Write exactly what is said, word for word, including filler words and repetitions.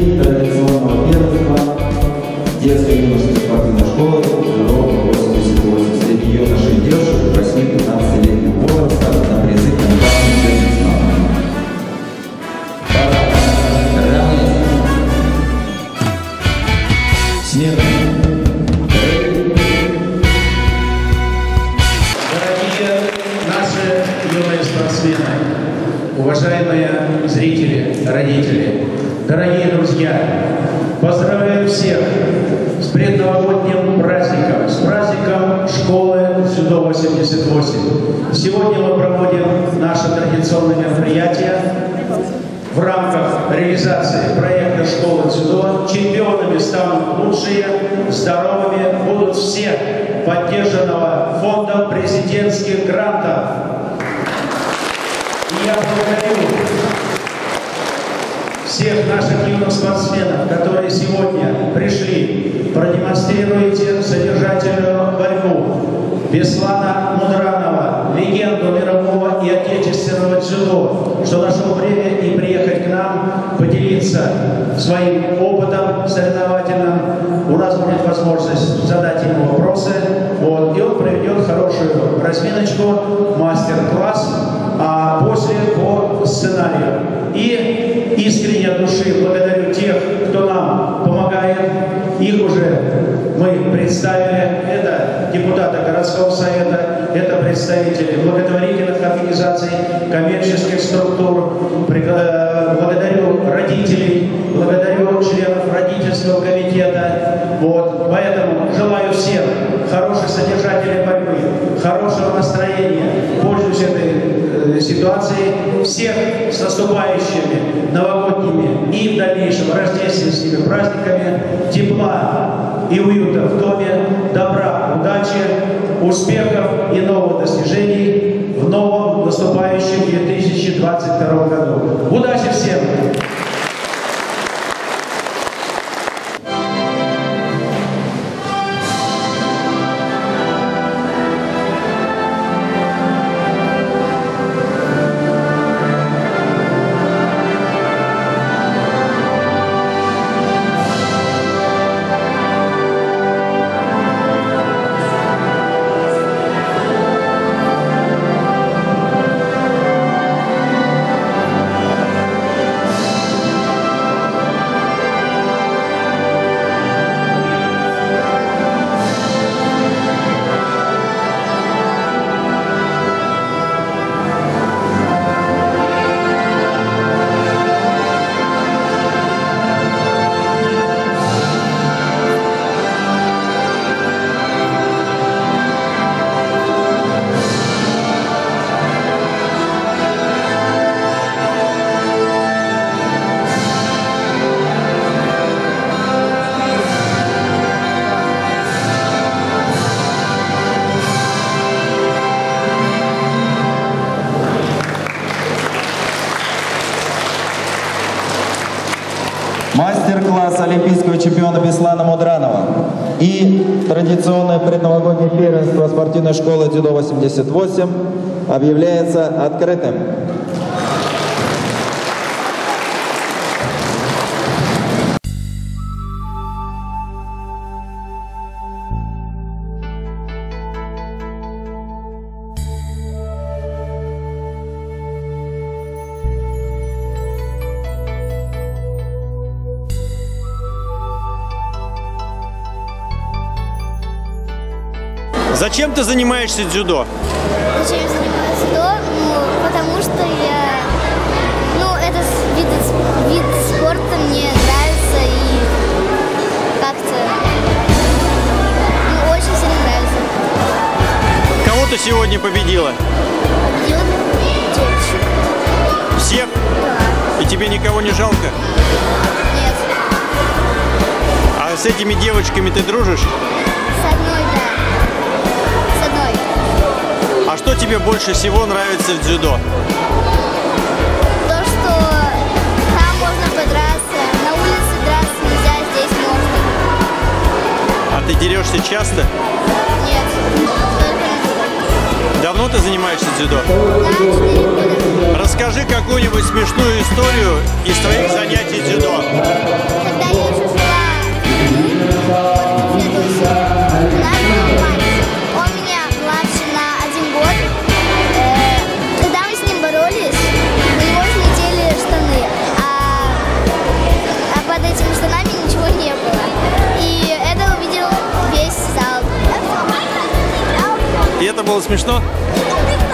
И традиционного первенства детской юношеской спортивной школы «Дзюдо восемьдесят восемь» среди юношей и девушек восьми-пятнадцатилетнего возраста на призыв конкурсных первенства. Снег. Дорогие наши юные спортсмены, уважаемые зрители, родители, дорогие друзья, поздравляю всех с предновогодним праздником, с праздником школы «Дзюдо восемьдесят восемь». Сегодня мы проводим наше традиционное мероприятие в рамках реализации проекта «Школа дзюдо». Чемпионами станут лучшие, здоровыми будут все, поддержанного фондом президентских грантов. И я благодарю всех наших юных спортсменов, которые сегодня пришли, продемонстрируете содержательную борьбу Беслана Мудранова, легенду мирового и отечественного дзюдо, что нашел время и приехать к нам, поделиться своим опытом соревновательным. У нас будет возможность задать ему вопросы, вот, и он проведет хорошую разминочку, мастер-класс, а после по сценарию. И искренне от души благодарю тех, кто нам помогает. Их уже мы представили. Это депутаты городского совета, это представители благотворительных организаций, коммерческих структур. Благодарю родителей, благодарю членов родительского комитета. Вот. Поэтому желаю всем хорошей содержательной борьбы, хорошего настроения. Пользуюсь этой э, ситуацией. Всех с наступающими новогодними и в дальнейшем рождественскими праздниками, тепла и уюта в доме, добра, удачи, успехов и новых достижений в новом наступающем две тысячи двадцать втором году. Удачи всем! Мастер-класс олимпийского чемпиона Беслана Мудранова и традиционное предновогоднее первенство спортивной школы «Дзюдо восемьдесят восемь» объявляется открытым. Зачем ты занимаешься дзюдо? Зачем я занимаюсь дзюдо? Ну, потому что я... Ну, этот вид, вид спорта мне нравится и как-то... Ну, очень сильно нравится. Кого ты сегодня победила? Победила девочек. Всех? Да. И тебе никого не жалко? Нет. А с этими девочками ты дружишь? С одной, да. А что тебе больше всего нравится в дзюдо? То, что там можно подраться, на улице драться нельзя, здесь можно. А ты дерешься часто? Нет, только на дзюдо. Давно ты занимаешься дзюдо? Да, четыре года. Расскажи какую-нибудь смешную историю из твоих занятий дзюдо. Когда я еще шла в Федусе, у нас был мальчик. Он меня младше на один год. Э, Когда мы с ним боролись, у него слетели штаны, а, а под этими штанами ничего не было. И это увидел весь зал. И это было смешно?